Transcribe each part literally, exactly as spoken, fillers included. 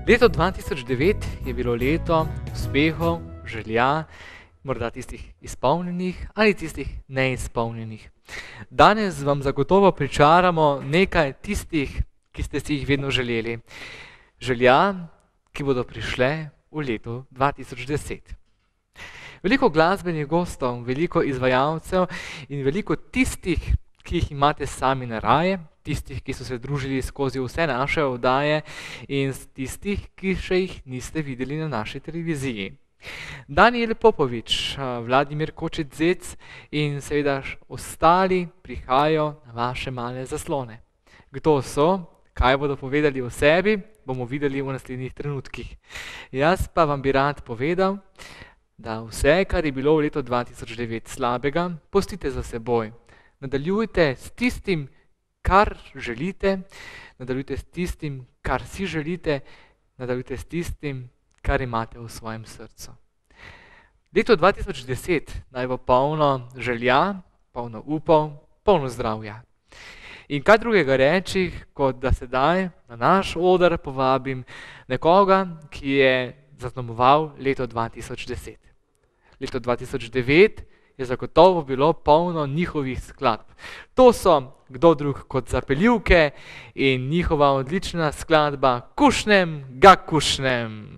Leto dva tisoč devet je bilo leto uspehov, želja, morda tistih izpolnjenih ali tistih neizpolnjenih. Danes vam zagotovo pričaramo nekaj tistih, ki ste si jih vedno želeli. Želja, ki bodo prišle v letu dva tisoč deset. Veliko glasbenih gostov, veliko izvajalcev in veliko tistih, ki jih imate sami na raje, tistih, ki so se družili skozi vse naše oddaje in tistih, ki še jih niste videli na naši televiziji. Danijel Popovič, Vladimir Kočet-Zec in seveda ostali prihajajo na vaše male zaslone. Kdo so, kaj bodo povedali o sebi, bomo videli v naslednjih trenutkih. Jaz pa vam bi rad povedal, da vse, kar je bilo v letu dva tisoč devet slabega, pustite za seboj. Nadaljujte s tistim, kar želite, nadaljujte s tistim, kar si želite, nadaljujte s tistim, kar imate v svojem srcu. Leto dva tisoč deset naj bo polno želja, polno upov, polno zdravja. In kaj drugega reči, kot da sedaj na naš oder povabim nekoga, ki je zaznamoval leto dva tisoč deset. Leto dva tisoč devet je zagotovo bilo polno njihovih skladb. To so kdo drug kot Zapeljivke in njihova odlična skladba Kušnem ga kušnem.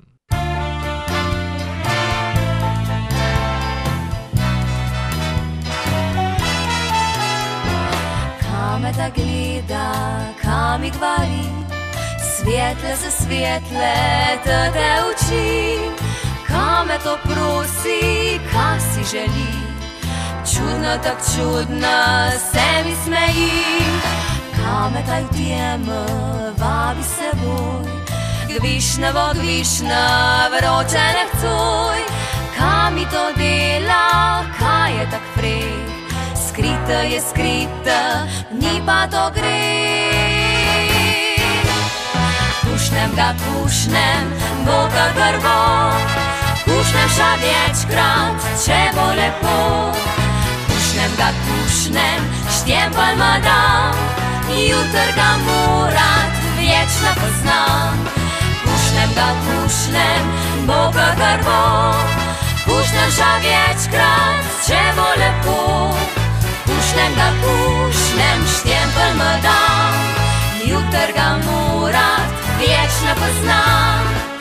Kame da gleda, kam mi gvari, svijetle za svijetle tete oči. Kame to prosi, kaj si želi, čudno tak čudno se mi smeji. Kame taj tjeme vabi seboj, gvišne vod gvišne vroče ne chcoj. Kaj mi to dela, kaj je tak frek, skrita je skrita, ni pa to greh. Kušnem ga kušnem, bo kakor bo, kušnem ša večkrat, če bo lepo. Kušnem ga kušnem, štjem palma dam, jutr ga morat, vječno poznam. Kušnem ga kušnem, bo kakor bo, kušnem ša večkrat, če bo lepo. Kušnem ga kušnem, štjem palma dam, jutr ga morat, vječno poznam.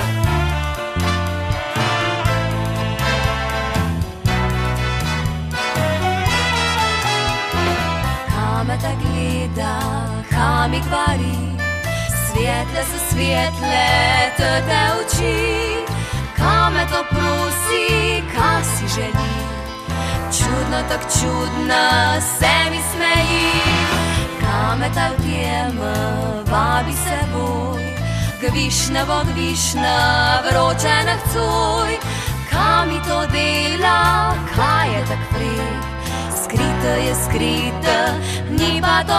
Kame da gleda, kaj mi kvari, svijetle so svijetle tete oči. Kame to prosi, kaj si želi, čudno tak čudno se mi smeji. Kame ta vtjeme vabi seboj, gvišne vod gvišne vroče ne chcoj. Kaj mi to dela, kaj je tak frek, skrita je skrita, ni pa to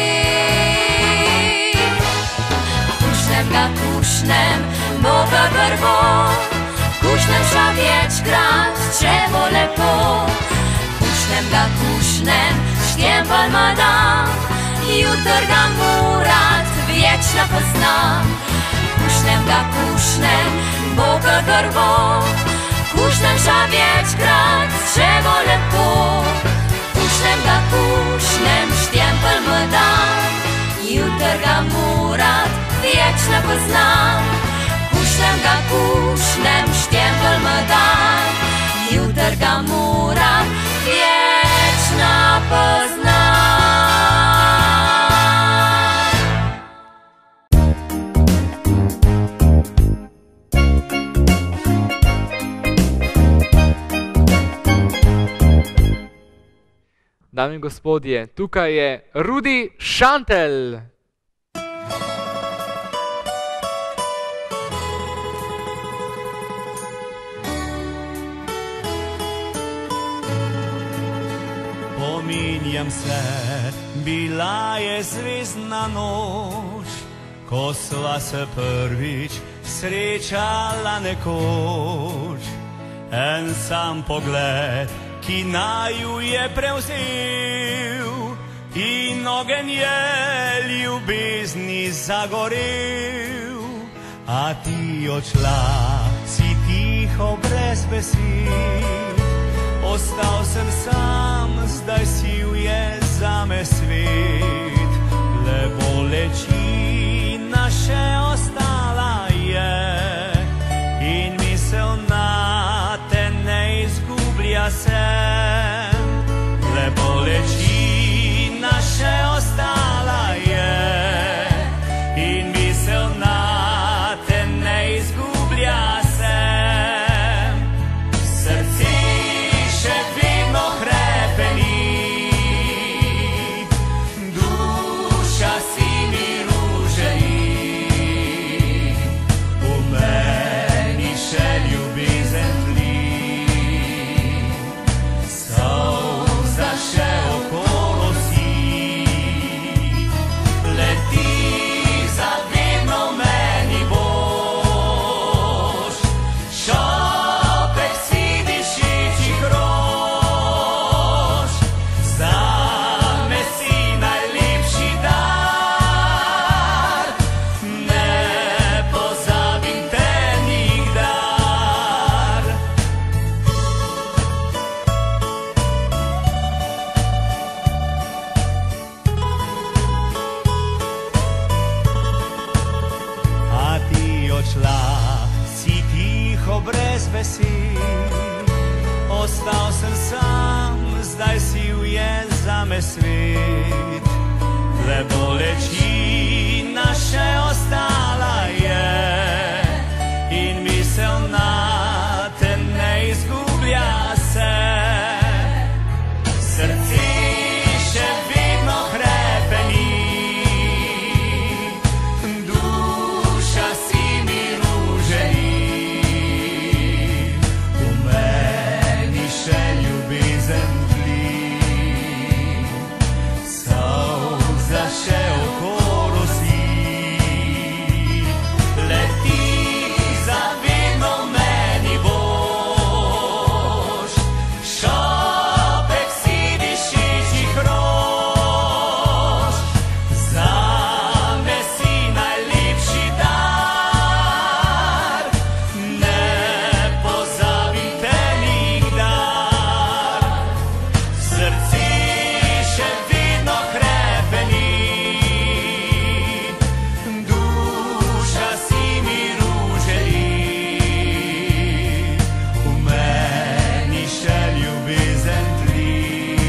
greh. Kušnem ga kušnem, bo kakor bo, kušnem ša večkrat, če bo lepo. Kušnem ga kušnem, štjem palma dam, jutr ga morat, vječno poznam. Kušnem ga kušnem, bo kakor bo, kušnem ša večkrat, če bo lepo. Kušnem ga kušnem, štjem palma dam, jutr ga morat, vječno poznam. Kušnem ga kušnem, štjem palma dam, jutr ga morat, vječno poznam. Dame in gospodje, tukaj je Rudi Šantel. Spominjam se, bila je zvezdna noč, ko sva se prvič srečala nekoč. En sam pogled, ki naju je prevzel, in ogenj je ljubezni zagorel. A ti odšla, si tiho brez besed. Ostal sem sam, zdaj si ujel zame svet. Le bolečina še ostala je in misel na te ne izgublja se. Le bolečina še ostala je in misel na te ne izgublja se. Srce še vedno hrepeni, duša si mi ruženi, v meni še ljubezen tli, solza še okolo si, le ti za vedno meni boš, šopek si dišečih rož, zame si najlepši dar, ne pozabim te nikdar. A ti odšla, si tiho brez besed. Ostal sem sam, zdaj si ujel zame svet. Le bolečina še ostala je in misel na te ne izgublja se. Srce še vedno hrepeni, duša si mi ruženi, v meni še ljubezen tli, solza še okolo si, le ti za vedno meni boš, šopek si dišečih rož, zame si najlepši dar, ne pozabim te nikdar. Srce še vedno hrepeni, duša si mi ruženi, v meni še ljubezen tli,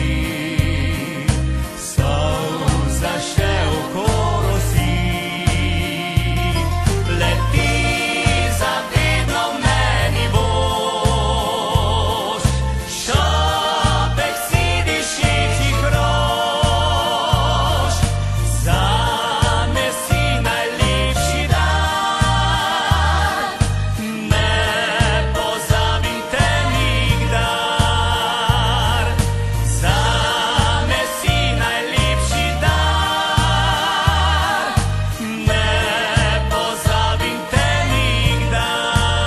solza še okolo si, le ti za vedno meni boš, šopek si dišečih rož, zame si najlepši dar, ne pozabim te nikdar. Zame si najlepši dar, ne pozabim te nikdar.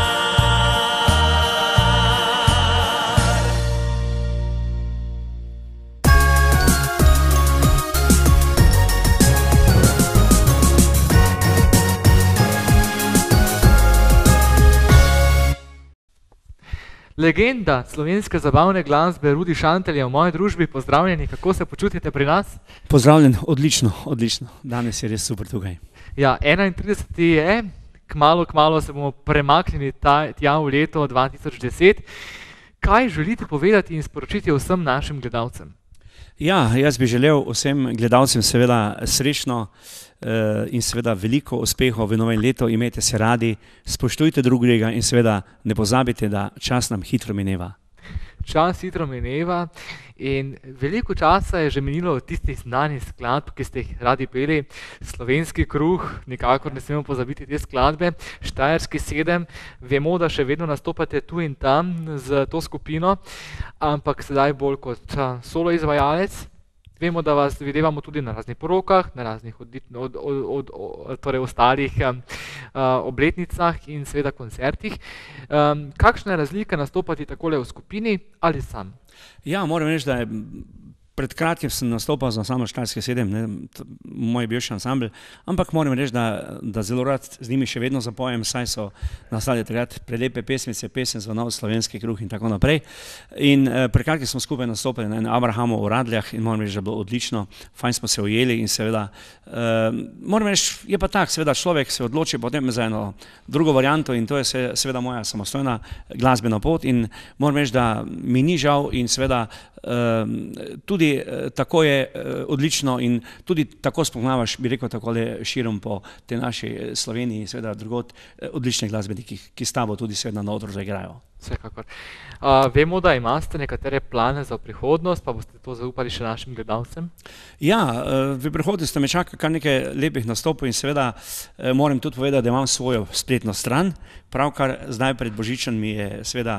Legenda slovenske zabavne glasbe Rudi Šantelj je v moji družbi. Pozdravljeni, kako se počutite pri nas? Pozdravljen, odlično, odlično. Danes je res super tukaj. Ja, enaintrideseti je, kmalu, kmalu se bomo premaknili ta, tja v leto dva tisoč deset. Kaj želite povedati in sporočiti vsem našim gledalcem? Ja, jaz bi želel vsem gledalcem seveda srečno eh, in seveda veliko uspehov v novem letu. Imejte se radi, spoštujte drugega in seveda ne pozabite, da čas nam hitro mineva. Čas hitro mineva in veliko časa je že minilo od tistih znanih skladb, ki ste jih radi peli. Slovenski kruh, nikakor ne smemo pozabiti te skladbe. Štajerski sedem, vemo, da še vedno nastopate tu in tam z to skupino, ampak sedaj bolj kot a, solo izvajalec. Vemo, da vas videvamo tudi na raznih porokah, na raznih od, od, od, od, od, torej ostalih um, uh, obletnicah in seveda koncertih. Um, kakšna je razlika nastopati takole v skupini ali sam? Ja, moram reči, da je Pred kratkim sem nastopal za ansambl Štajerske sedem, ne, moj bivši ansambl, ampak moram reči, da, da zelo rad z njimi še vedno zapojem, saj so nastale takrat prelepe pesmice, pesem Zvonov slovenski kruh in tako naprej. In eh, pred kratkim smo skupaj nastopili na Abrahamu v Radljah in moram reči, da je bilo odlično, fajn smo se ujeli in seveda, eh, moram reči, je pa tak, seveda človek se odloči potem za eno drugo varianto in to je se, seveda moja samostojna glasbena pot in moram reči, da mi ni žal in seveda eh, tudi tako je odlično in tudi tako spoznavaš, bi rekel, takole širom po te naši Sloveniji, seveda drugod odlične glasbeniki, ki s tabo tudi seveda na odru zaigrajo. Vsekakor. Uh, vemo, da imate nekatere plane za prihodnost, pa boste to zaupali še našim gledalcem? Ja, v prihodnosti me čaka kar nekaj lepih nastopov in seveda moram tudi povedati, da imam svojo spletno stran. Pravkar zdaj pred Božičem mi je seveda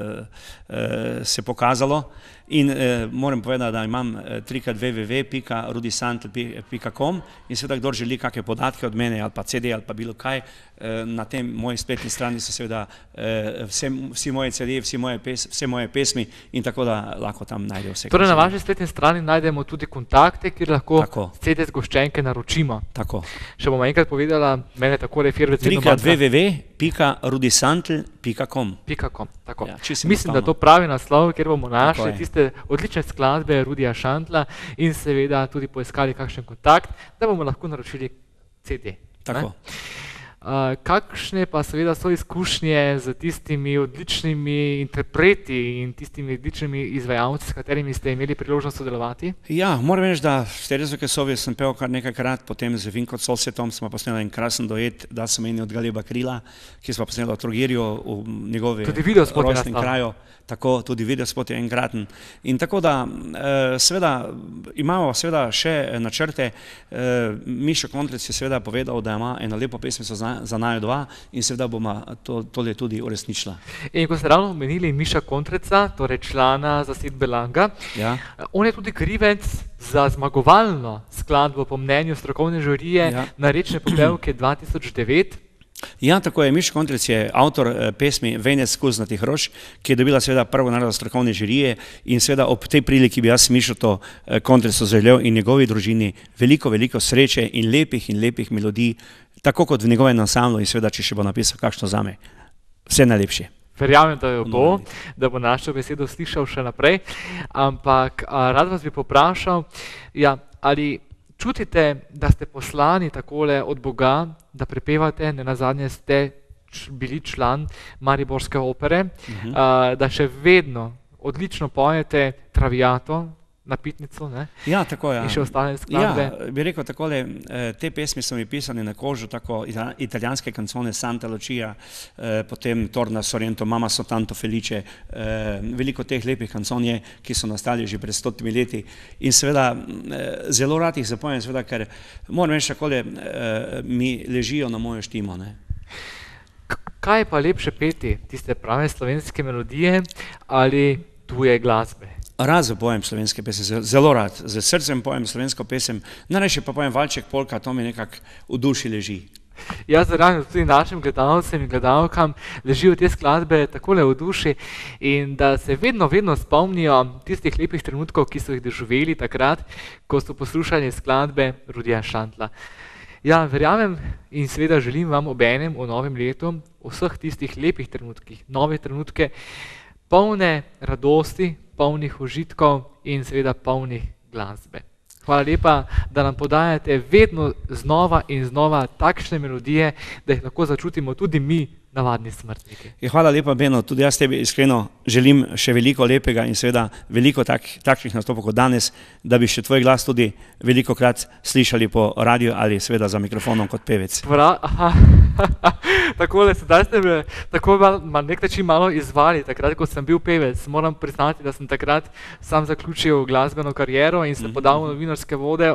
se pokazalo in moram povedati, da imam trikrat w w w pika rudisantl pika com in seveda, kdor želi kakšne podatke od mene ali pa C D ali pa bilo kaj, na tem moji spletni strani so seveda vse, vsi moje C D, vsi moje pes, vse moje pesmi in tako da lahko tam najdejo vse. Torej na vaši spletni strani najdemo tudi kontakte, kjer lahko tako C D zgoščenke naročimo. Tako. Še bom enkrat povedala, mene takole firme trikrat w w w pika rudisantl pika com. Tako. Ja, mislim, da to pravi naslov, kjer bomo našli tiste odlične skladbe Rudija Šantla in seveda tudi poiskali kakšen kontakt, da bomo lahko naročili C D. Tako. Uh, kakšne pa seveda so izkušnje z tistimi odličnimi interpreti in tistimi odličnimi izvajalci, s katerimi ste imeli priložnost sodelovati? Ja, moram reči, da v Terezove Kesovi sem pel kar nekajkrat, potem z Vinko Solsetom smo posneli en krasen duet, Da so meni od Galeba krila, ki smo posneli v Trogirju v njegovi rojstnem kraju. Tako, tudi videospot je enkraten. In tako da, seveda, imamo seveda še načrte. Mišo Kontrec je seveda povedal, da ima eno lepo pesmico za naju dva in seveda bomo to, tole tudi uresničila. In ko ste ravno omenili Miša Kontreca, torej člana zasedbe Langa, ja. On je tudi krivec za zmagovalno skladbo po mnenju strokovne žurije ja. Narečne popevke dva tisoč devet. Ja, tako je. Mišo Kontrec je avtor pesmi Venec skuznatih rož, ki je dobila seveda prvo nagrado strokovne žirije in seveda ob tej priliki bi jaz Mišo to Kontrecu želel in njegovi družini veliko, veliko sreče in lepih in lepih melodij, tako kot v njegovem ansamblu in seveda, če še bo napisal kakšno zame. Vse najlepše. Verjamem, da jo bo, da bo našo besedo slišal še naprej, ampak rad vas bi poprašal, ja, ali čutite, da ste poslani takole od Boga, da prepevate, nenazadnje ste bili član Mariborske opere, uh-huh. uh, da še vedno odlično pojete Traviato, Napitnico, ne? Ja, tako je. In še ostale skladbe. Ja, bi rekel takole, te pesmi so mi pisane na kožu, tako italijanske kancone Santa Lucia, potem Torna Sorrento, Mama so tanto felice, veliko teh lepih kancon je, ki so nastali že pred stotimi leti in seveda zelo rad jih zapojem, seveda, ker moram reči takole, mi ležijo na mojo štimo, ne. Kaj je pa lepše peti, tiste prave slovenske melodije ali tuje glasbe? Rad zapojem slovenske pesem, zelo rad, z srcem pojem slovensko pesem, najrajši pa pojem valček, polka, to mi nekako v duši leži. Jaz verjamem, da tudi našim gledalcem in gledalkam ležijo te skladbe takole v duši in da se vedno, vedno spomnijo tistih lepih trenutkov, ki so jih doživeli takrat, ko so poslušali skladbe Rudija Šantla. Ja, verjamem in seveda želim vam obenem v novem letu vseh tistih lepih trenutkih, nove trenutke, polne radosti, polnih užitkov in seveda polnih glasbe. Hvala lepa, da nam podajate vedno znova in znova takšne melodije, da jih lahko začutimo tudi mi, navadni smrtniki. Hvala lepa, Beno, tudi jaz tebi iskreno želim še veliko lepega in seveda veliko takšnih nastopov kot danes, da bi še tvoj glas tudi velikokrat slišali po radiju ali seveda za mikrofonom kot pevec. Takole, sedaj ste me tako na nek način malo izvali, takrat, ko sem bil pevec. Moram priznati, da sem takrat sam zaključil glasbeno kariero in se podal v novinarske vode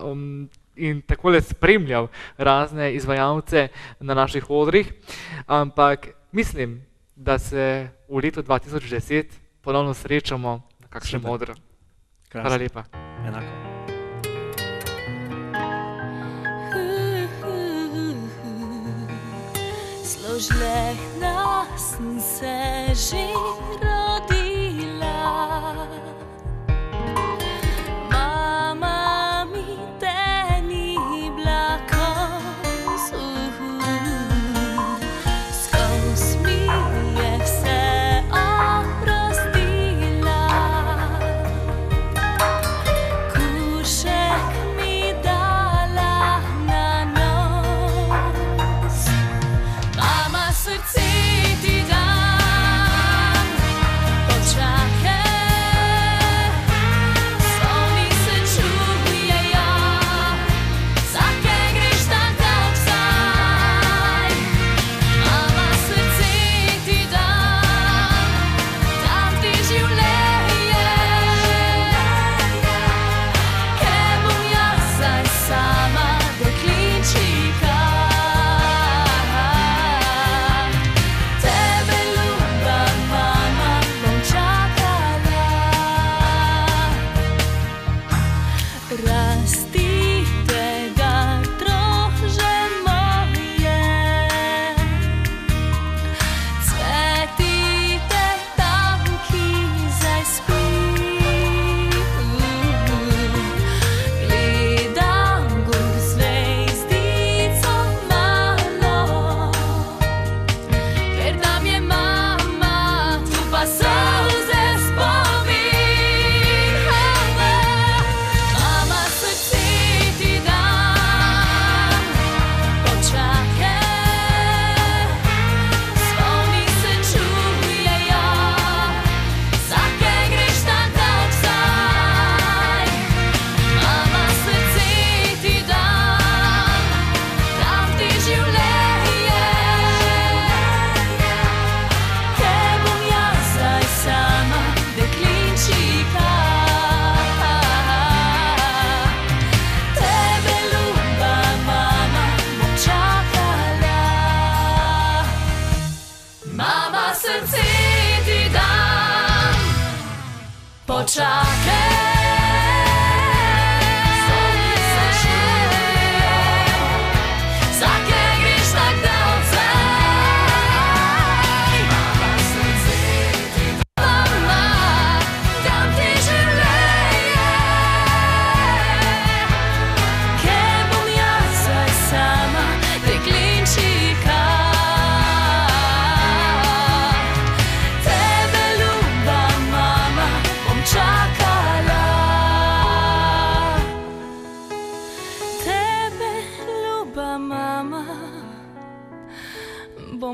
in takole spremljal razne izvajalce na naših odrih, ampak mislim, da se v letu dva tisoč deset ponovno srečamo na kakšnem odru. Hvala lepa. Enako. Složlehna sem se že rodila,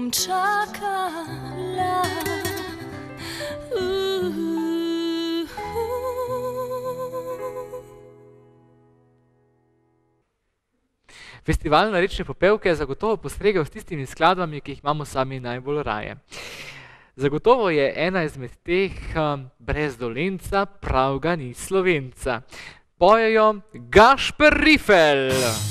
bom čakala. Festival Narečne popevke je zagotovo postregel s tistimi skladbami, ki jih imamo sami najbolj raje. Zagotovo je ena izmed teh um, brez dolenca, prav ga ni Slovenca. Pojejo Gašper Rifelj.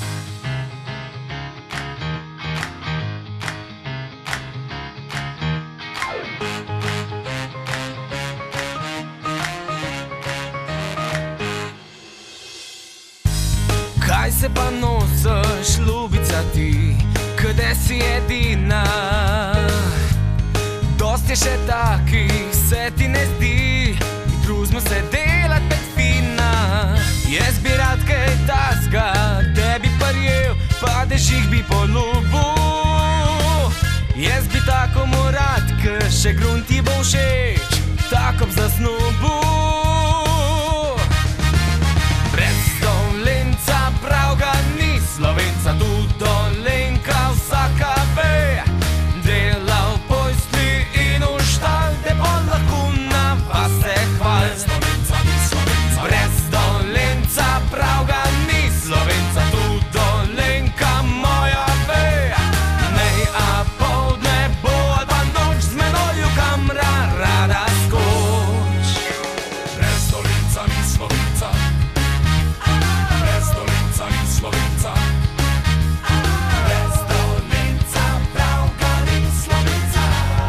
Kaj se pa nosiš, ljubica ti, kde si edina? Dost je še takih, se ti ne zdi, mi druzmo se delat pet fina. Jaz bi rad kaj tasga, tebi parjel, pa dež jih bi poljubil. Jaz bi tako mu rad, k še grunt ti bo všeč, tako b zasnubil. Prav ga ni Slovenca, tudi Dolenka vsaka ve. Delal pojstli in v štal, te bo lahko na vas se hval. Brez Dolenca, prav ga ni Slovenca, tudi Dolenka moja ve. Nej a poldne bo ali pa noč, z menoj v kamra rada skoč. Brez Dolenca ni Slovenca, Slovenca. Brez Dolenca, prav ga ni Slovenca.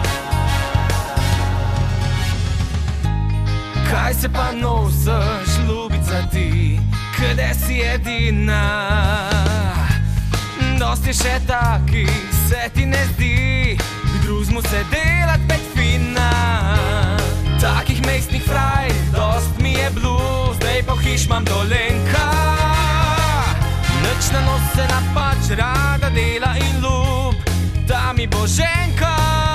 Kaj se pa nosiš, ljubica ti, kde si edina? Dost je še takih, se ti ne zdi, bi druzmo se delat pet fina. Takih mestnih fraj, dost mi je blu, zdaj pa v hiš mam Dolenka. Nič na nos se napač, rada dela in ljub, da mi bo ženka.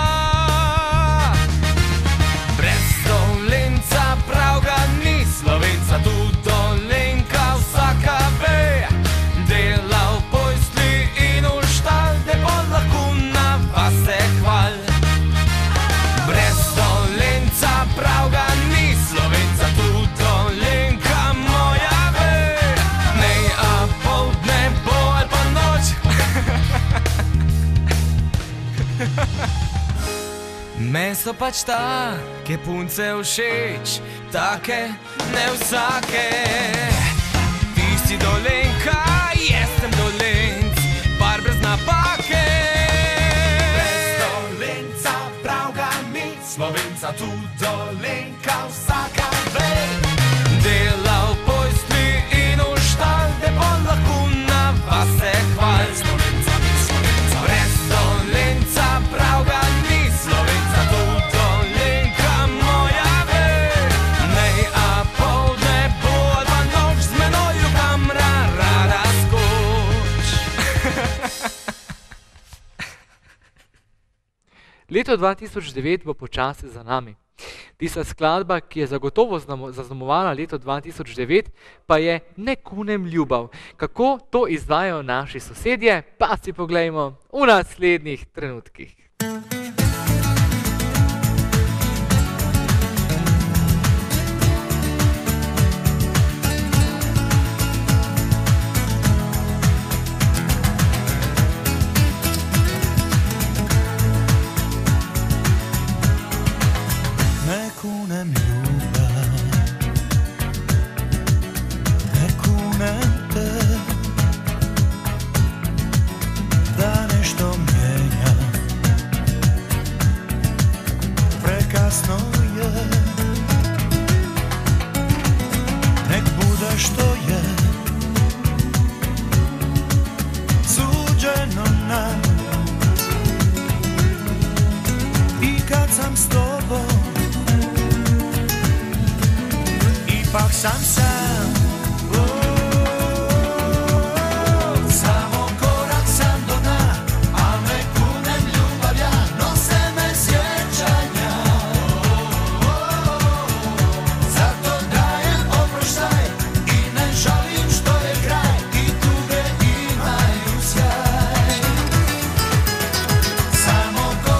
Brez Dolenca, prav ga ni Slovenca, tudi Dolenka vsaka ve. Delal pojstli in v štal, te bo lahko na vas se hval. Brez Dolenca, prav ga ni Slovenca, tudi Dolenka moja ve. Nej a poldne bo ali pa noč. Men so pač take punce všeč, take ne vsake. Ti si Dolenka, jaz sem Dolenc, par brez napake. Brez Dolenca, prav ga ni Slovenca, tudi Dolenka vsaka ve. Delal pojstli in v štal, te bo lahko na vas se hval. Brez Dolenca, prav ga ni Slovenca, tudi Dolenka moja ve. Nej a poldne bo ali pa noč, z menoj v kamra rada skoč. Leto dva tisoč devet bo počasi za nami. Tista skladba, ki je zagotovo zaznamovala leto dva tisoč devet, pa je Ne kunem ljubav. Kako to izvajajo naši sosedje, pa si poglejmo v naslednjih trenutkih. Ne kunem ljubav, ne kunem te, da nešto mijenja. Prekasno je, nek bude što je, suđeno nam. I kad sam s tobom, ipak sam sam, samo korak sam do dna, al ne kunem ljubav ja, nose me sjećanja. Zato dajem oproštaj i ne žalim što je kraj, i tuge imaju sjaj. Samo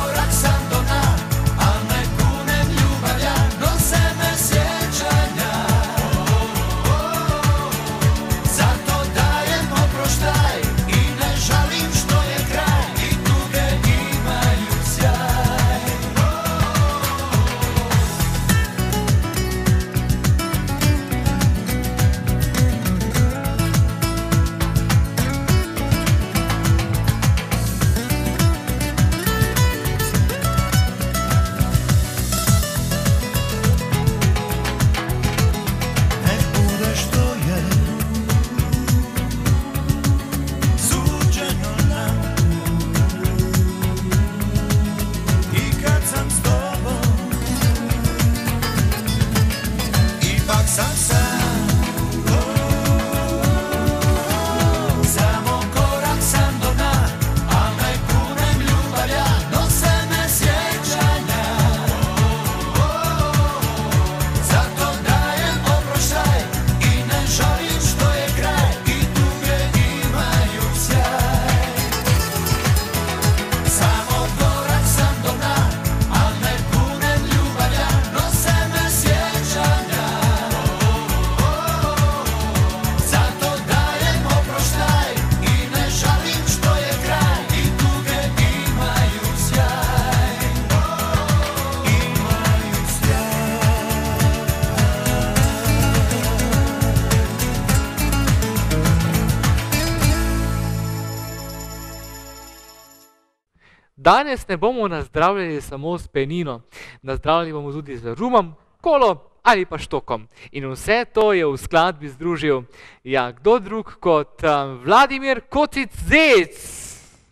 Danes ne bomo nazdravljali samo s penino, nazdravljali bomo tudi z rumom, kolo ali pa štokom. In vse to je v skladbi združil, ja, kdo drug kot um, Vladimir Kocic-Zec.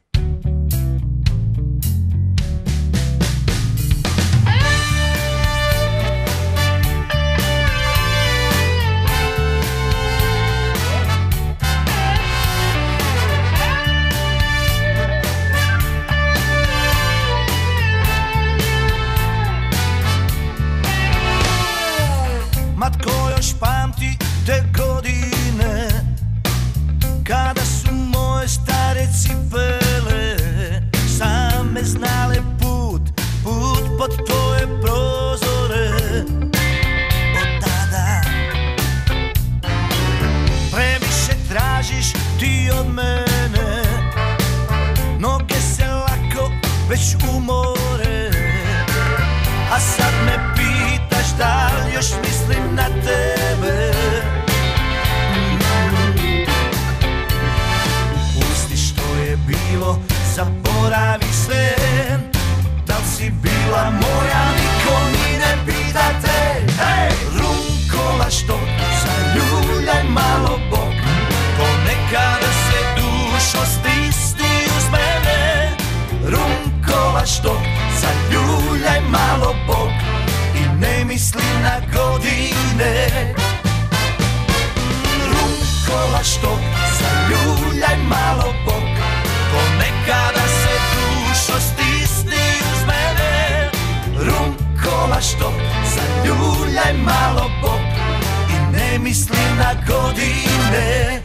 Matko još pamti te godine kada su moje stare cipele same znale put, put pod tvoje prozore. Od tada previše tražiš ti od mene, noge se lako već umore, a sad me pitaš da li još mislim na tebe. Pusti što je bilo, zaboravi sve. Da li si bila moja, niko ni ne pita te. Hey! Runkola što, zaljuljaj malo bok, ponekada se dušo stisni uz mene. Runkola što, zaljuljaj malo bok i ne misli na godine. Runkola što, zaljuljaj malo bok, ponekada se dušo stisni uz mene. Runkola što, zaljuljaj malo bok i ne misli na godine.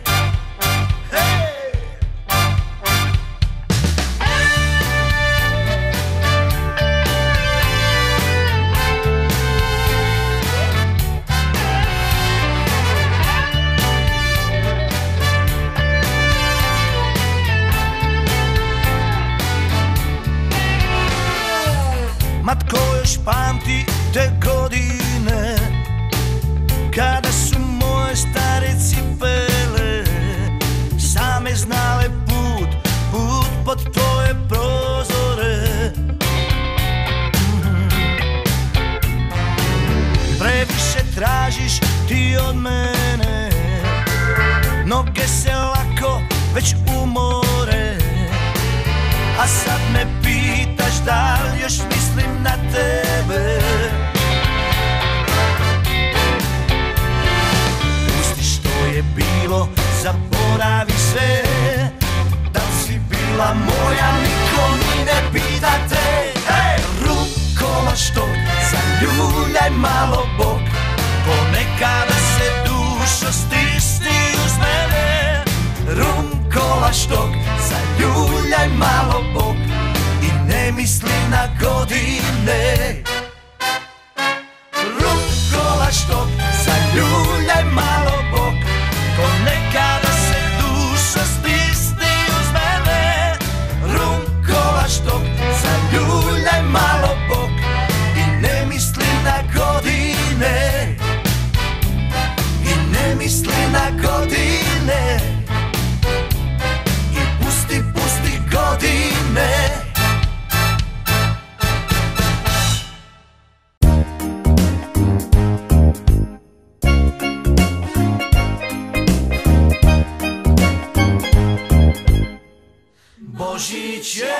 Matko još pamti te godine kada su moje stare cipele same znale put, put pod tvoje prozore. Previše tražiš ti od mene, noge se lako već umore, a sad me pitaš da li još mislim na tebe. Pusti što je bilo, zaboravi sve. Da li si bila moja, niko ni ne pita te. Hey! Runkola što, zaljuljaj malo bok, ponekada se dušo stisni uz mene. Runkola što, zaljuljaj malo bok i ne misli na godine. Runkola što, zaljuljaj malo bok, ponekada se dušo stisni uz mene. Runkola što, zaljuljaj malo bok i ne misli na godine. I ne misli na godine. I pusti, pusti godine. Božić je,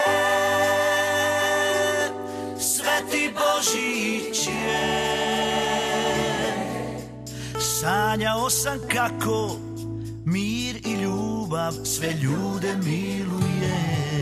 sveti Božić je. Sanjao sam kako mir i ljubav sve ljude miluje.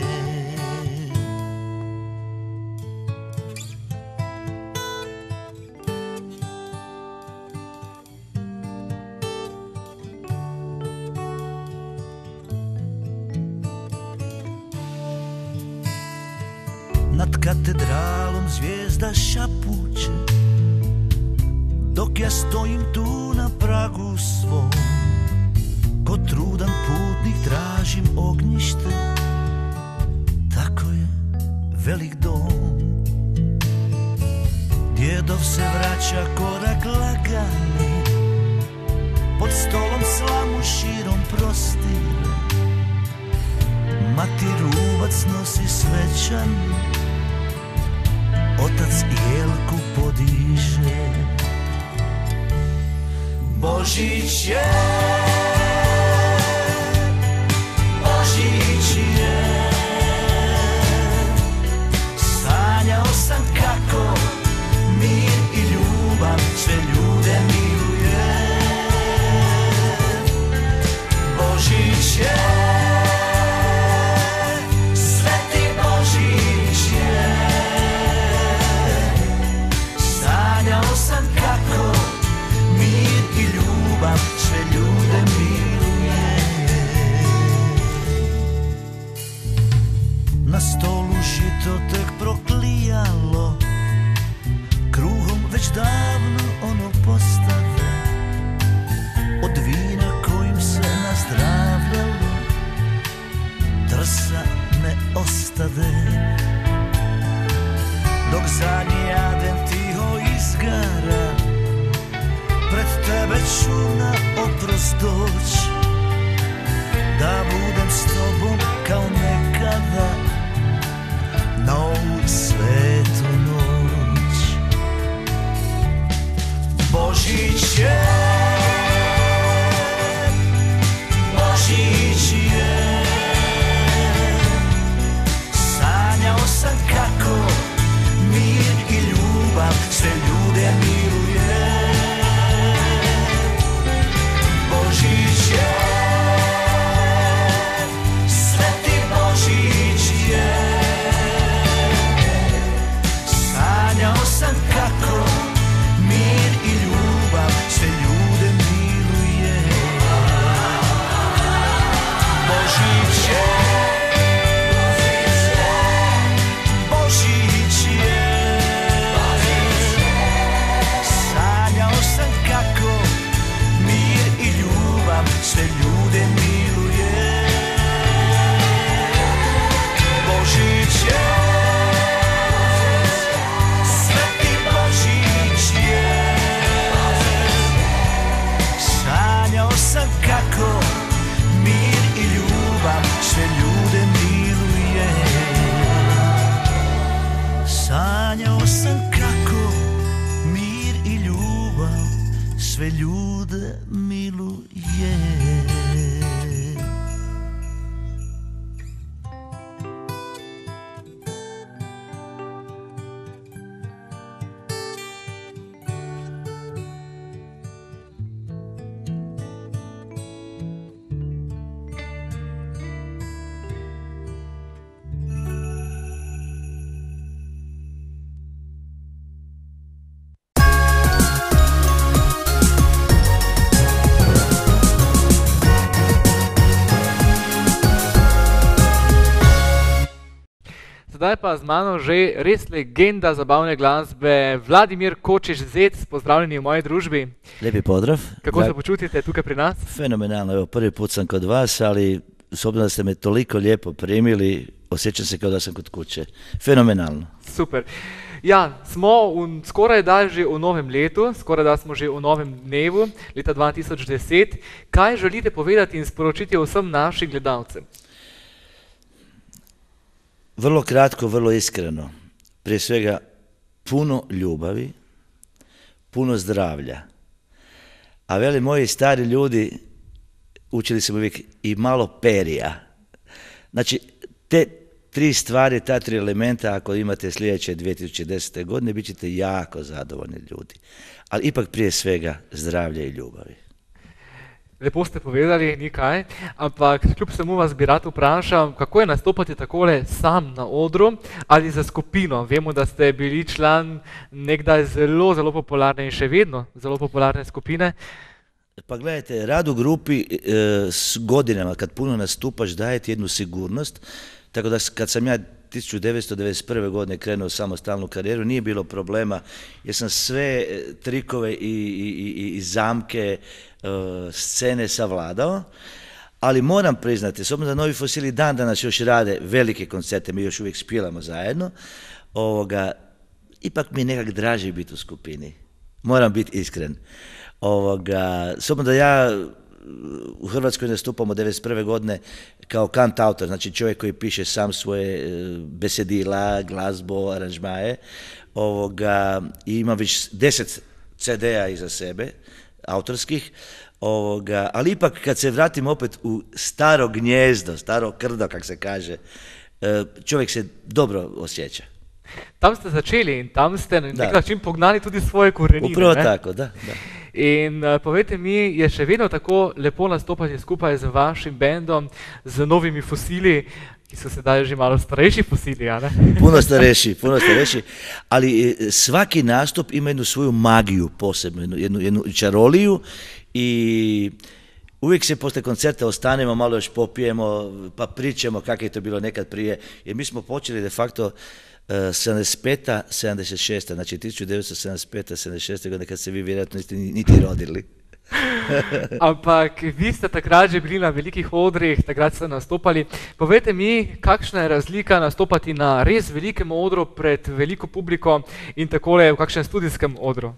Nad katedralom zvijezda šapuće, dok ja stojim tu na pragu svom. Ko trudan putnik tražim ognjište, tako je velik dom. Djedov se vraća korak lagani, pod stolom slamu širom prostire. Mati rubac nosi svećan, otac jelku podiže. Božić je, Božić je, sanjao sam kako mir i ljubav sve ljude miluje. Božić je, sveti Božić je, sanjao sam kako mir i ljubav sve ljude miluje. Na stolu žito tek proklijalo, kruhom već davno ono postave, od vina kojim se nazdravljalo, trsa ne ostade. Dok zadnji advent tiho izgara, pred tebe ću na oprost doć, da budem s tobom kao nekada na ovu svetu noć. Božić je, Božić je, sanjao sam kako mir i ljubav sve ljude miluje. Božić je, sveti Božić je, sanjao sam kako mir i ljubav sve ljude miluje. Božić je, Božić je, sanjao sam kako mir i ljubav sve ljude miluje. Božić je, sveti Božić je, sanjao sam kako mir i ljubav sve ljude miluje. Sanjao sam kako mir i ljubav sve ljude miluje. Zdaj pa z mano že res legenda zabavne glasbe, Vladimir Kočič-Zec, pozdravljeni v moji družbi. Lijepi pozdrav. Kako se počutite tukaj pri nas? Fenomenalno, evo prvi put sam kod vas, ali s obzirom da ste me toliko lijepo primili, osjećam se kao da sam kod kuće. Fenomenalno. Super. Ja, smo v, skoraj da že v novem letu, skoraj da smo že v novem dnevu, leta dva tisoč deset. Kaj želite povedati in sporočiti vsem našim gledalcem? Vrlo kratko, vrlo iskreno. Prije svega puno ljubavi, puno zdravlja. A veli moji stari ljudi, učili smo uvijek i malo perija. Znači, te tri stvari, ta tri elementa, ako imate sljedeće dvije tisuće desete. godine, bit ćete jako zadovoljni ljudi. Ali ipak prije svega zdravlja i ljubavi. Lepo ste povedali, ni kaj, ampak kljub vsemu vas bi rad vprašal, kako je nastopati takole sam na odru ali za skupino. Vemo, da ste bili član nekdaj zelo, zelo popularne in še vedno zelo popularne skupine. Pa gledajte, rad u grupi e, s godinama, kad puno nastupaš, daje ti jednu sigurnost. Tako da kad sam ja tisuću devetsto devedeset prve. godine krenuo samostalnu karijeru, nije bilo problema jer sam sve trikove i, i, i, i zamke, e, scene savladao. Ali moram priznati, s obzirom da Novi Fosili dan danas još rade velike koncerte, mi još uvijek spilamo zajedno, ovoga, ipak mi je nekak draže biti u skupini. Moram biti iskren. Ovoga, s obzirom da ja u Hrvatskoj nastupamo devedeset prve godine kao kantautor, znači čovjek koji piše sam svoje besedila, glazbo, aranžmaje, ovoga, i ima već deset ce de a iza sebe, autorskih, ovoga, ali ipak kad se vratim opet u staro gnjezdo, staro krdo, kak se kaže, čovjek se dobro osjeća. Tam ste začeli in tam ste na nek način pognali tudi svoje korenine. Upravo tako, da, da. In uh, povejte mi, je še vedno tako lepo nastopati skupaj z vašim bendom, z novimi fosili, ki so sedaj že malo starejši fosili, a ne? Puno starejši, puno starejši, ali svaki nastup ima jednu svoju magiju posebno, jednu, jednu čaroliju i uvijek se poslije koncerta ostanemo, malo još popijemo, pa pričamo kako je to bilo nekad prije, jer mi smo počeli de facto sedamdeset peta sedamdeset šesta znači tisuću devetsto sedamdeset peta sedamdeset šesta godine kad se vi vjerojatno niste niti rodili. Ampak vi ste takrat že bili na velikih odrih, takrat ste nastopali. Povejte mi, kakšna je razlika nastopati na res velikem odru pred veliko publiko in takole v kakšnem studijskem odru?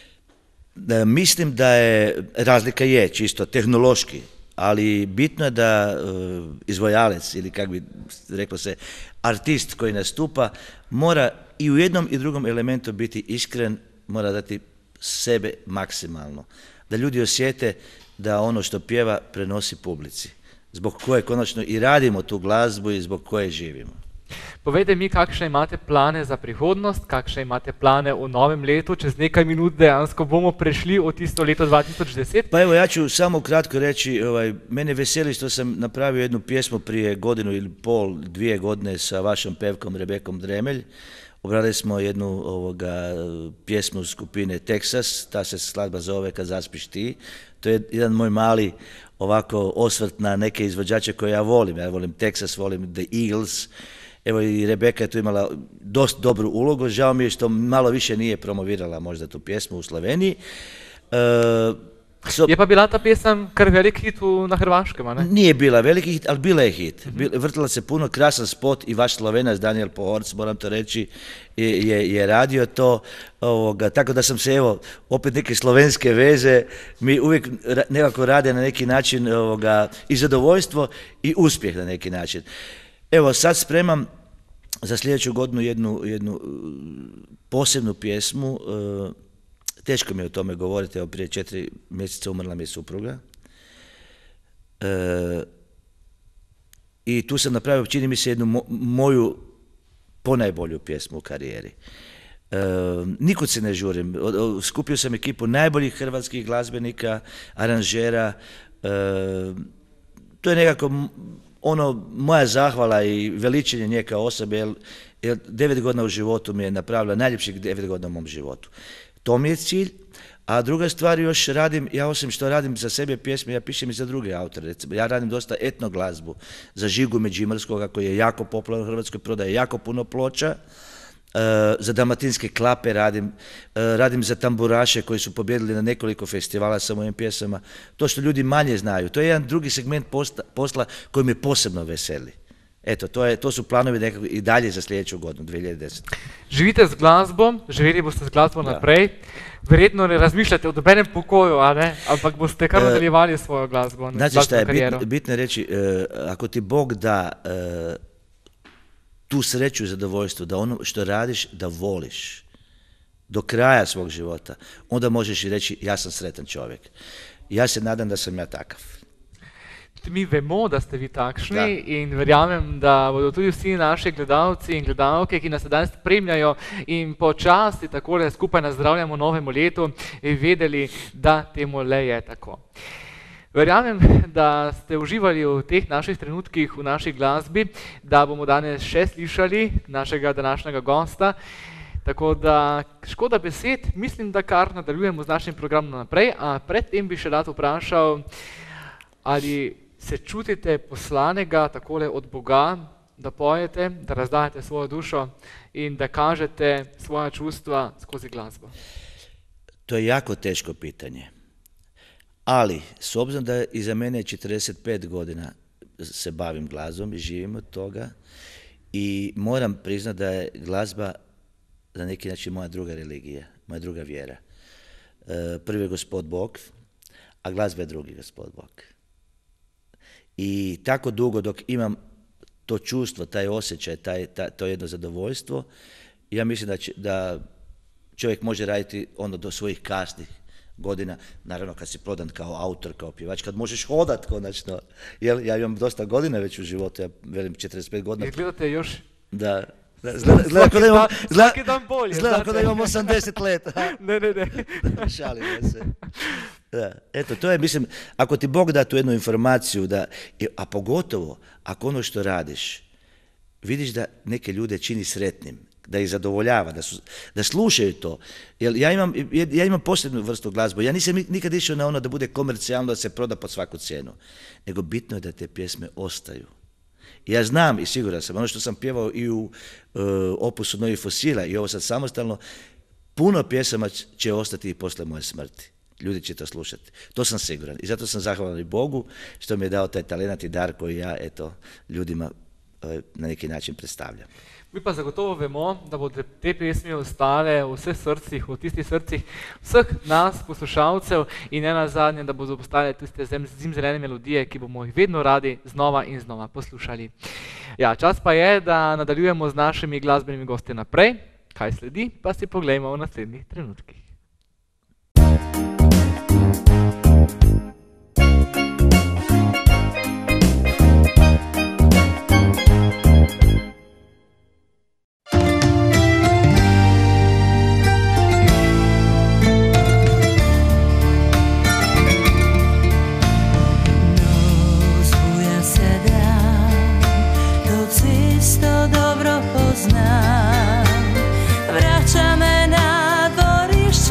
Mislim da je, razlika je čisto tehnološki, ali bitno je da uh, izvojalec ili kak bi reklo se, artist koji nastupa mora i u jednom i drugom elementu biti iskren, mora dati sebe maksimalno. Da ljudi osjete da ono što pjeva prenosi publici, zbog koje konačno i radimo tu glazbu i zbog koje živimo. Povejte mi, kakšne imate plane za prihodnost, kakšne imate plane v novem letu, čez nekaj minut dejansko bomo prešli v tisto leto dva tisoč deset? Pa evo, ja ću samo kratko reći, ovaj, mene veseli što sam napravio jednu pjesmu prije godinu ili pol, dvije godine sa vašom pevkom Rebekom Dremelj. Obradili smo jednu ovoga, pjesmu skupine Texas, ta se skladba zove Kad zaspiš ti. To je jedan moj mali ovako osvrt na neke izvođače koje ja volim. Ja volim Texas, volim The Eagles. Evo i Rebeka je tu imala dosta dobru ulogu, žao mi je što malo više nije promovirala možda tu pjesmu u Sloveniji. E, so, je pa bila ta pjesem kar velik hit na Hrvaškem, a ne? Nije bila veliki hit, ali bila je hit. Mm-hmm. Vrtila se puno, krasan spot i vaš Slovenac Daniel Pohorc, moram to reći, je, je, je radio to. Ovoga, tako da sam se, evo, opet neke slovenske veze, mi uvijek nekako rade na neki način ovoga, i zadovoljstvo i uspjeh na neki način. Evo, sad spremam za sljedeću godinu jednu, jednu posebnu pjesmu. Teško mi je o tome govoriti, evo prije četiri mjeseca umrla mi je supruga. E, I tu sam napravio, čini mi se, jednu mo, moju ponajbolju pjesmu u karijeri. E, nikud se ne žurim. Skupio sam ekipu najboljih hrvatskih glazbenika, aranžera. E, to je nekako ono, moja zahvala i veličenje nje kao osobe, jer, jer devet godina u životu mi je napravila najljepših devet godina u mom životu. To mi je cilj, a druga stvar još radim, ja osim što radim za sebe pjesme, ja pišem i za druge autore. Ja radim dosta etno glazbu za Žigu Međimurskoga koji je jako popularan u Hrvatskoj, prodaje jako puno ploča. Uh, za dalmatinske klape radim, uh, radim za tamburaše koji su pobjedili na nekoliko festivala sa mojim pjesama. To što ljudi manje znaju, to je jedan drugi segment posta, posla koji me posebno veseli. Eto, to, je, to su planovi nekako i dalje za sljedeću godinu, dve hiljade desete. Živite z glasbom, živeli boste z glasbom da. naprej, verjetno ne razmišljate o dobenem pokoju, a ne? Ampak boste kar nadaljevali uh, svojo glasbo, znači šta je bitno, bitno reći, uh, ako ti Bog da uh, tu sreću i zadovoljstvo, da ono što radiš, da voliš do kraja svog života, onda možeš i reći ja sam sretan čovjek. Ja se nadam da sam ja takav. Mi vemo, da ste vi takšni da. In verjamem, da bodo tudi vsi naši gledalci in gledalke, ki nas danes spremljajo in počasi takole skupaj nazdravljamo novemu letu, vedeli, da temu le je tako. Verjamem, da ste uživali v teh naših trenutkih v naši glasbi, da bomo danes še slišali našega današnjega gosta. Tako da, škoda besed, mislim, da kar nadaljujemo z našim programom naprej, a predtem bi še rad vprašal, ali se čutite poslanega takole od Boga, da pojete, da razdajate svojo dušo in da kažete svoja čustva skozi glasbo? To je jako teško pitanje. Ali, s obzirom da iza mene četrdeset pet godina se bavim glazbom i živim od toga i moram priznati da je glazba na neki način moja druga religija, moja druga vjera. Prvi je Gospod Bog, a a glazba je drugi, gospod Bog. I tako dugo dok imam to čustvo, taj osjećaj, taj, taj, to jedno zadovoljstvo, ja mislim da, će, da čovjek može raditi ono do svojih kasnih godina, naravno kad si prodan kao autor, kao pjevač, kad možeš hodat konačno. Jer ja imam dosta godina već u životu, ja velim četrdeset pet godina. I gledate još... Da. Izgleda kao da imam, svaki dan bolje. Izgleda kao da imam osamdeset let. Ne, ne, ne. Šalim se. Da. Eto, to je, mislim, ako ti Bog da tu jednu informaciju, da, a pogotovo ako ono što radiš, vidiš da neke ljude čini sretnim, da ih zadovoljava, da, su, da slušaju to. Jer ja imam, ja imam posebnu vrstu glazbu. Ja nisam nikad išao na ono da bude komercijalno, da se proda pod svaku cijenu. Nego bitno je da te pjesme ostaju. Ja znam i siguran sam, ono što sam pjevao i u uh, opusu Novih fosila i ovo sad samostalno, puno pjesama će ostati i posle moje smrti. Ljudi će to slušati. To sam siguran. I zato sam zahvalan i Bogu što mi je dao taj talent i dar koji ja, eto, ljudima uh, na neki način predstavljam. Mi pa zagotovo vemo, da bodo te pesmi ostale v vseh srcih, v tistih srcih vseh nas, poslušalcev in ne nazadnje, da bodo postale tiste zimzelene melodije, ki bomo jih vedno radi znova in znova poslušali. Ja, čas pa je, da nadaljujemo z našimi glasbenimi gosti naprej. Kaj sledi, pa si poglejmo v naslednjih trenutkih. Vraća me na dvorište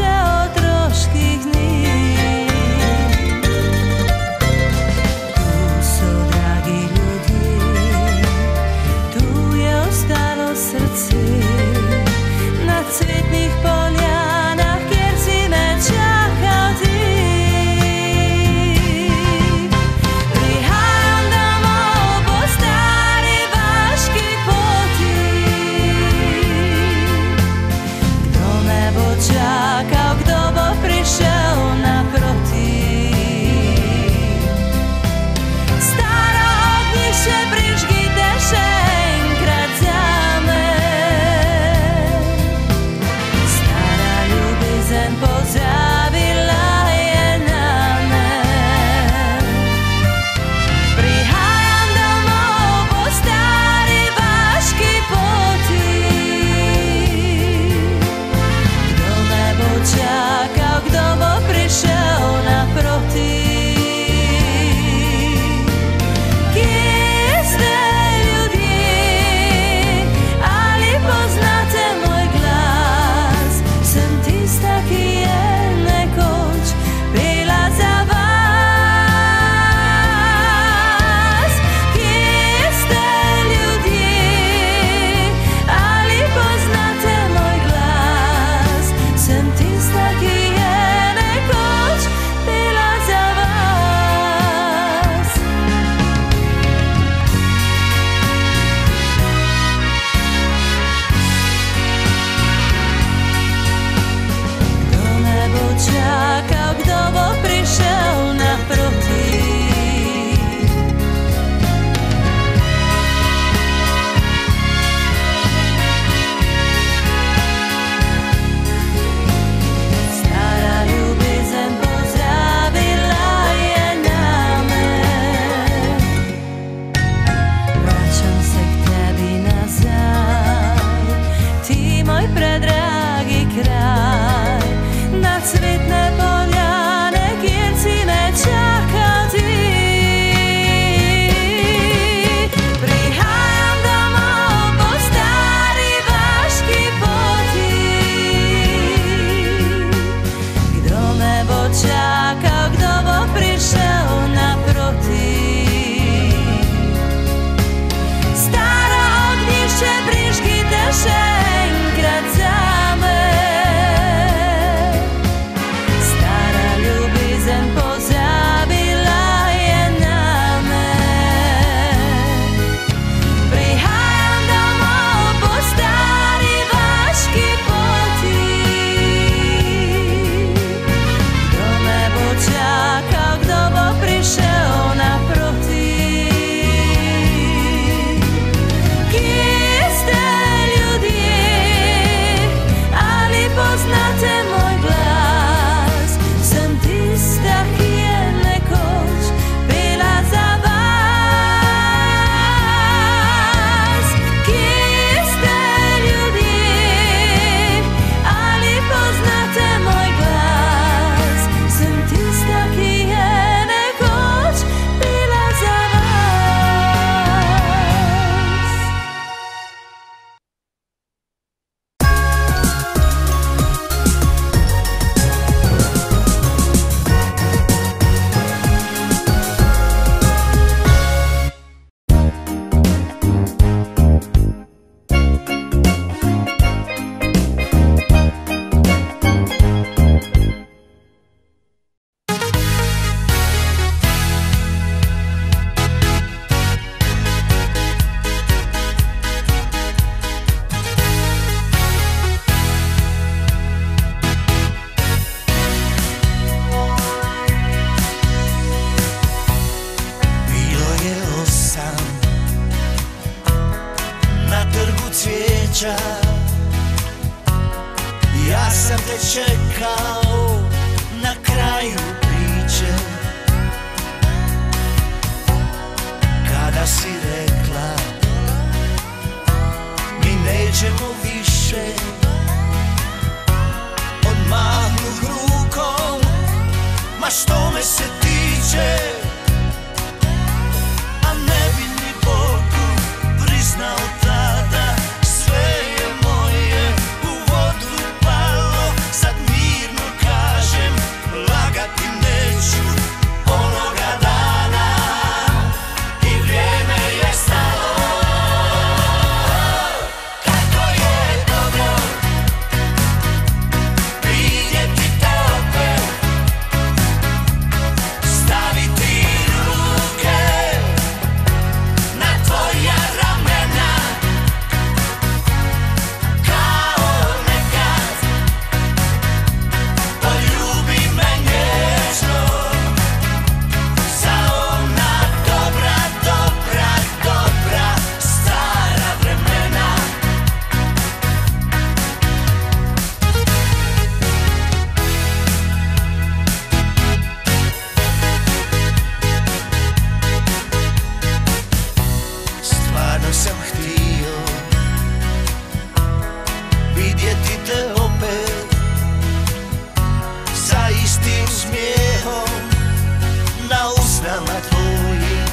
stopama tvojim,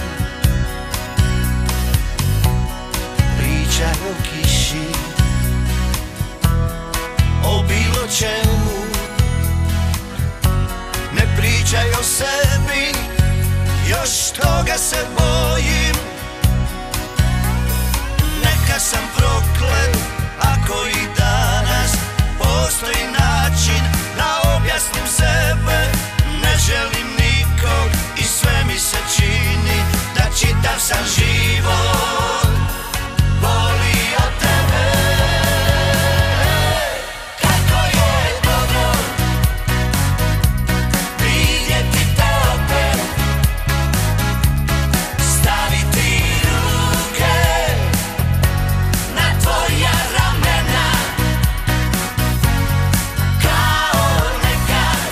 pričaj o kiši, o bilo čemu, ne pričaj o sebi, još toga se bojim. Neka sam proklet ako i danas postoji način da objasnim sebe. Ne želim nikog i sve mi se čini da čitav sam život volio tebe. Kako je dobro vidjeti te opet, staviti ruke na tvoja ramena, kao nekad,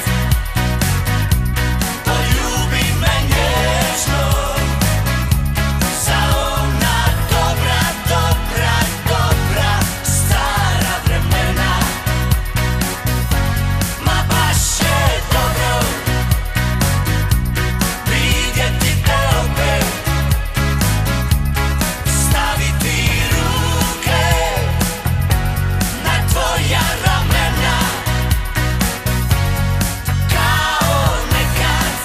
poljubi me nježno, za ona dobra, dobra, dobra stara vremena. Ma baš je dobro vidjeti te opet, staviti ruke na tvoja ramena, kao nekad,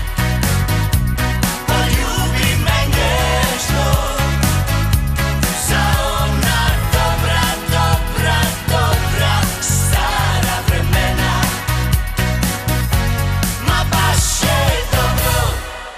poljubi me nježno, za ona dobra, dobra, dobra stara vremena. Ma baš je dobro.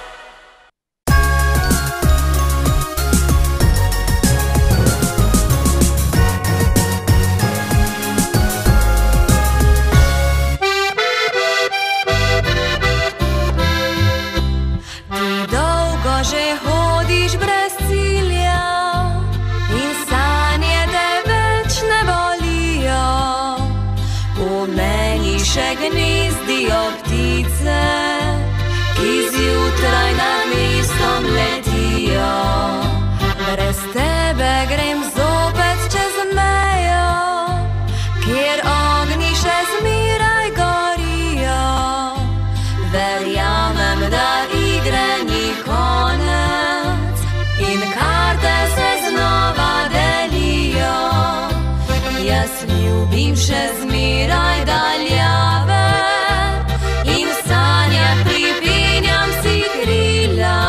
Ti dolgo že hodiš brez cilja in sanje te več ne bolijo. V meni še gnezdijo ptice, ki zjutraj nad mestom letijo. Brez tebe grem zopet čez mejo, kjer ognji še zmeraj gorijo. Verjamem, da igre ni konec in karte se znova delijo. Jaz ljubim še zmeraj daljave in v sanjah pripenjam si krila.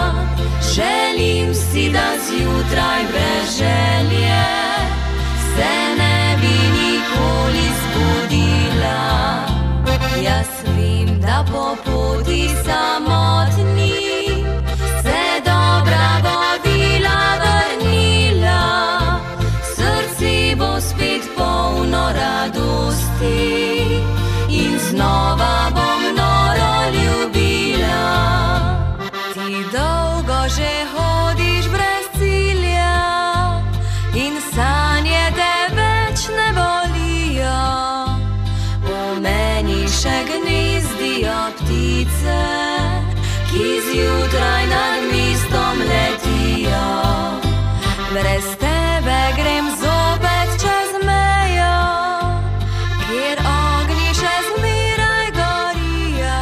Želim si, da zjutraj brez želje se ne bi nikoli zbudila. Jaz vem, da po poti samotni se dobra vozila vrnila. Srce bo spet polno radosti in znova bom noro ljubila. Ti dolgo že hodiš brez cilja in sanje te več ne bolijo. V meni še gnezdijo ptice, ki zjutraj nad mestom letijo. Brez tebe grem zopet čez mejo, kjer ognji še zmeraj gorijo.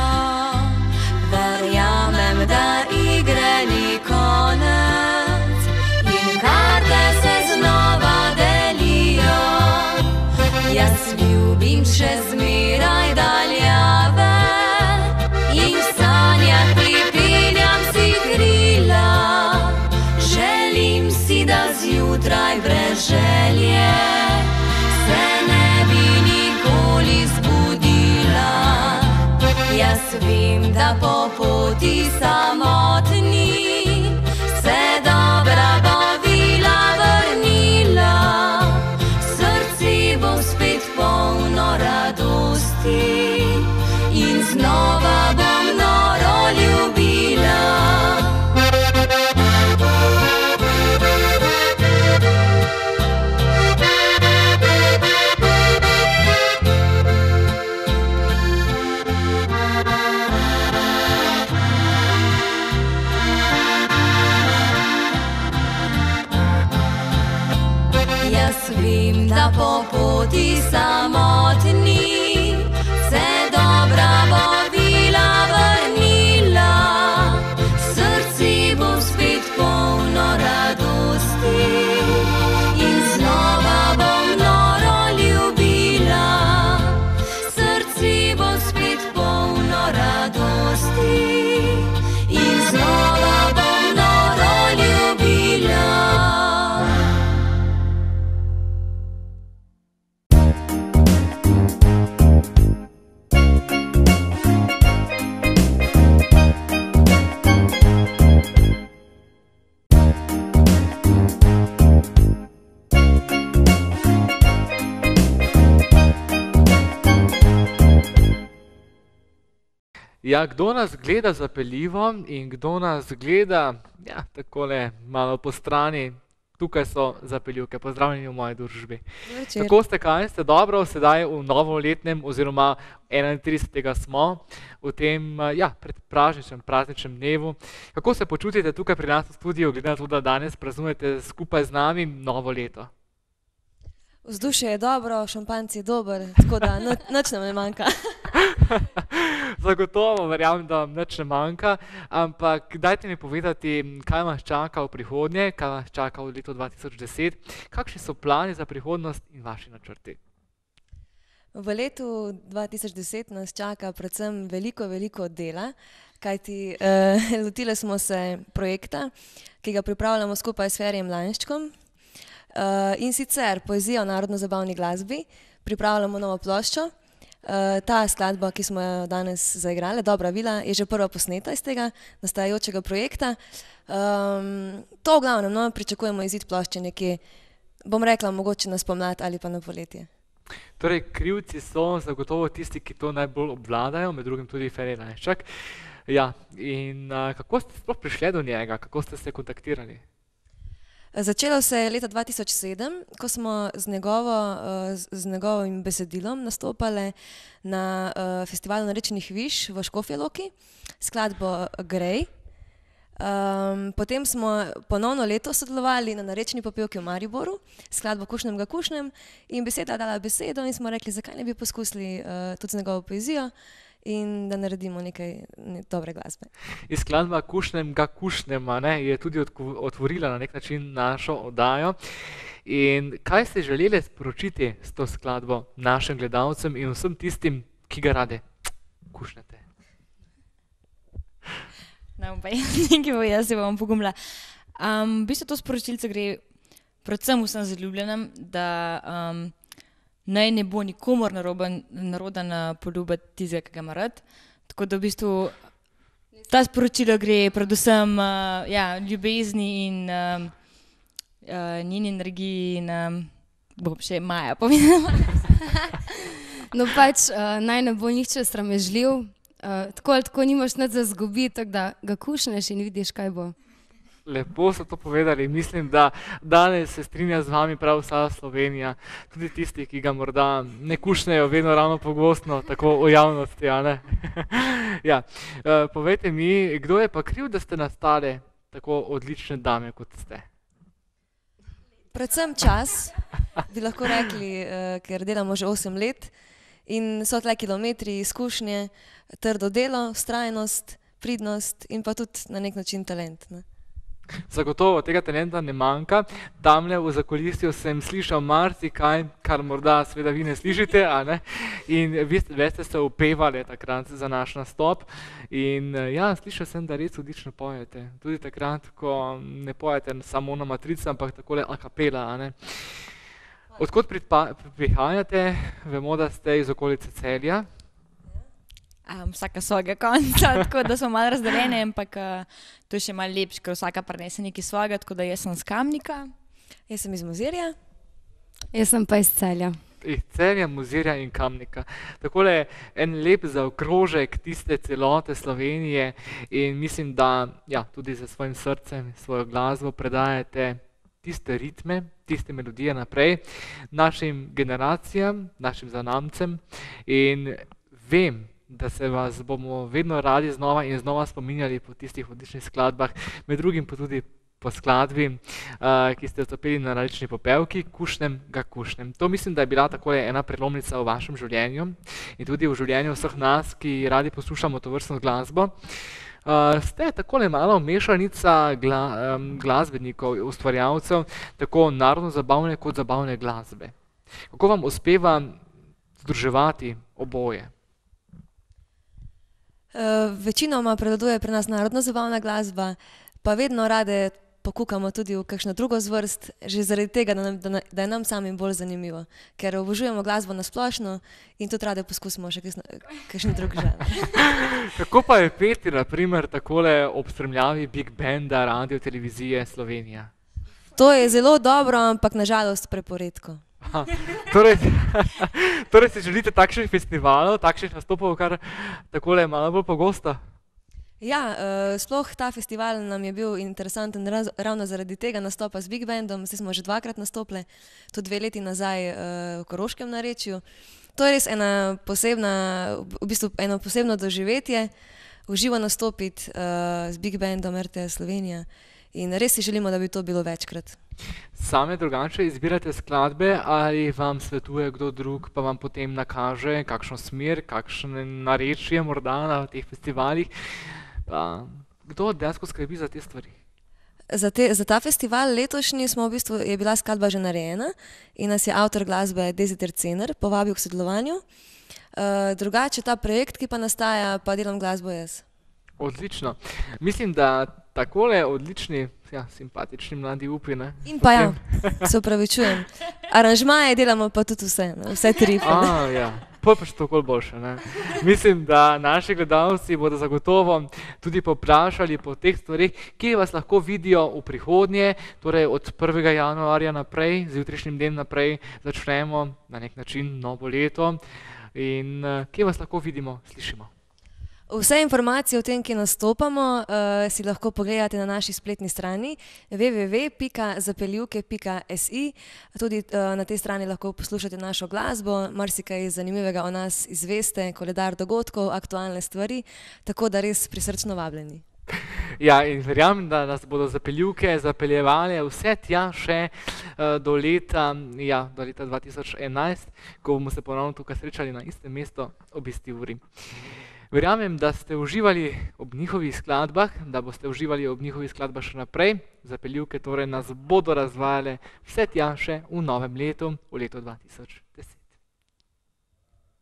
Verjamem, da igre ni konec in karte se znova delijo. Jaz ljubim še zmeraj daljave in v sanjah pripenjam si krila. Želim si, da zjutraj brez želje se ne bi nikoli zbudila. Jaz vem, da po poti samotni se dobra vozila vrnila. Srce bo spet polno radosti in znova bom noro ljubila. Jaz vem, da po poti samotni se dobra vozila vrnila. Ja, kdo nas gleda zapeljivo in kdo nas gleda, ja, takole malo po strani, tukaj so zapeljivke. Pozdravljeni v moji družbi. Kako ste, kaj ste? Dobro, sedaj v novoletnem oziroma enaintridesetega smo v tem, ja, predpražničnem, prazničnem dnevu. Kako se počutite tukaj pri nas v studiu, glede na to, da danes praznujete skupaj z nami novo leto? Vzdušje je dobro, šampanjec je dober, tako da nič nam ne manjka. Zagotovo, verjamem, da vam nič ne manjka, ampak dajte mi povedati, kaj vas čaka v prihodnje, kaj vas čaka v letu dva tisoč deset, kakšni so plani za prihodnost in vaši načrti? V letu dva tisoč deset nas čaka predvsem veliko, veliko dela, kajti eh, lotili smo se projekta, ki ga pripravljamo skupaj s Ferijem Lanščkom. Uh, in sicer poezijo o narodno-zabavni glasbi, pripravljamo novo ploščo. Uh, ta skladba, ki smo jo danes zaigrali, Dobra vila, je že prva posneta iz tega nastajajočega projekta. Um, to v glavnem, no, pričakujemo izid plošče nekje, bom rekla, mogoče na spomlad ali pa na poletje. Torej, krivci so zagotovo tisti, ki to najbolj obvladajo, med drugim tudi Ferij Lanšček. Ja, in uh, kako ste sploh prišli do njega, kako ste se kontaktirali? Začelo se je leta dva tisoč sedem, ko smo z, njegovo, z njegovim besedilom nastopali na festivalu Narečnih viš v Škofji Loki, skladbo Grej. Um, potem smo ponovno leto sodelovali na Narečni popevki v Mariboru, skladbo Kušnem ga kušnem, in beseda dala besedo in smo rekli, zakaj ne bi poskusili uh, tudi z njegovo poezijo in da naredimo nekaj ne, dobre glasbe. In skladba Kušnem ga kušnem, ne, je tudi otvorila na nek način našo oddajo. In kaj ste želeli sporočiti s to skladbo našim gledalcem in vsem tistim, ki ga rade kušnete? No, pa nekaj bo, jaz se bom pogumila. Um, v bistvu to sporočilce gre predvsem vsem zaljubljenem, da um, naj ne bo nikomor naroden poljubiti tistega, ki ga ima rad. Tako da v bistvu ta sporočilo gre predvsem uh, ja, ljubezni in uh, uh, njeni energiji in um, bom še Maja povedala. No pač uh, naj ne bo nihče sramežljiv, uh, tako ali tako nimaš nič za zgubiti, tako da ga kušneš in vidiš, kaj bo. Lepo so to povedali. Mislim, da danes se strinja z vami prav vsa Slovenija, tudi tisti, ki ga morda ne kušnejo vedno ravno pogostno, tako v javnosti, a ne? Ja. Uh, povejte mi, kdo je pa kriv, da ste nastale tako odlične dame, kot ste? Predvsem čas, bi lahko rekli, uh, ker delamo že osem let in so tle kilometri, izkušnje, trdo delo, vztrajnost, pridnost in pa tudi na nek način talent, ne? Zagotovo tega talenta ne manjka. Tamle v zakulisju sem slišal marsikaj, kar morda seveda vi ne slišite, a ne? In vi ste se upevali takrat za naš nastop. In ja, slišal sem, da res odlično pojete. Tudi takrat, ko ne pojete samo na matrici, ampak takole a capella, a ne? Odkot prihajate? Vemo, da ste iz okolice Celja. Um, vsaka svojega konca, tako da smo malo razdeljene, ampak uh, to je še malo lepše, ker vsaka prinese nekaj svojega, tako da jaz sem z Kamnika. Jaz sem iz Mozirja. Jaz sem pa iz Celja. Iz Celja, Mozirja in Kamnika. Takole en lep zaokrožek tiste celote Slovenije in mislim, da ja, tudi za svojim srcem, svojo glasbo predajate tiste ritme, tiste melodije naprej našim generacijam, našim zanamcem in vem, da se vas bomo vedno radi znova in znova spominjali po tistih odličnih skladbah, med drugim pa tudi po skladbi, uh, ki ste zapeli na Narečni popevki, Kušnem ga kušnem. To mislim, da je bila takole ena prelomnica v vašem življenju in tudi v življenju vseh nas, ki radi poslušamo tovrstno glasbo. Uh, ste takole malo mešanica gla, um, glasbenikov, ustvarjalcev, tako narodno-zabavne kot zabavne glasbe. Kako vam uspeva združevati oboje? Uh, večinoma prevladuje pri nas narodno-zabavna glasba, pa vedno rade pokukamo tudi v kakšno drugo zvrst, že zaradi tega, da, nam, da, da je nam samim bolj zanimivo, ker obožujemo glasbo na splošno in tudi rade poskusimo še kakšen drug žanr. Kako pa je peti, na primer, takole ob spremljavi Big Banda, radio, televizije Slovenija? To je zelo dobro, ampak na žalost preporedko. Aha, torej, torej si želite takšnih festivalov, takšnih nastopov, kar takole malo bolj pogosto? Ja, uh, sploh ta festival nam je bil interesanten raz, ravno zaradi tega nastopa z Big Bandom. Vsi smo že dvakrat nastopili, tudi dve leti nazaj uh, v Koroškem narečju. To je res ena posebna, v bistvu eno posebno doživetje, uživo nastopiti uh, z Big Bandom R T S Slovenija in res si želimo, da bi to bilo večkrat. Same drugače izbirate skladbe ali vam svetuje kdo drug, pa vam potem nakaže kakšno smer, kakšno narečje morda na teh festivalih? Pa, kdo dejansko skrbi za te stvari? Za, te, za ta festival letošnji smo v bistvu, je bila skladba že narejena in nas je avtor glasbe Deziter Cener povabil k sodelovanju. Uh, drugače ta projekt, ki pa nastaja, pa delam glasbo jaz. Odlično. Mislim, da takole odlični, ja, simpatični mladi upi, ne? In pa ja, se upravičujem. Aranžmaje delamo pa tudi vse, ne? Vse tri. A, ja. Pol pa še toliko boljše, ne? Mislim, da naši gledalci bodo zagotovo tudi poprašali po teh stvarih, ki vas lahko vidijo v prihodnje, torej od prvega januarja naprej, z jutrišnjim dnem naprej začnemo na nek način novo leto. In kje vas lahko vidimo, slišimo? Vse informacije o tem, ki nastopamo, uh, si lahko pogledate na naši spletni strani w w w pika zapeljivke pika s i. Tudi uh, na tej strani lahko poslušate našo glasbo, marsikaj zanimivega o nas izveste, koledar dogodkov, aktualne stvari, tako da res prisrčno vabljeni. Ja, in verjamem, da nas bodo zapeljivke zapeljevale vse tja še uh, do leta, ja, do leta dva tisoč enajst, ko bomo se ponovno tukaj srečali na istem mestu ob isti uri. Verjamem, da ste uživali ob njihovih skladbah, da boste uživali ob njihovih skladbah še naprej. Zapeljivke torej nas bodo razvajale vse tja še v novem letu, v letu dva tisoč deset.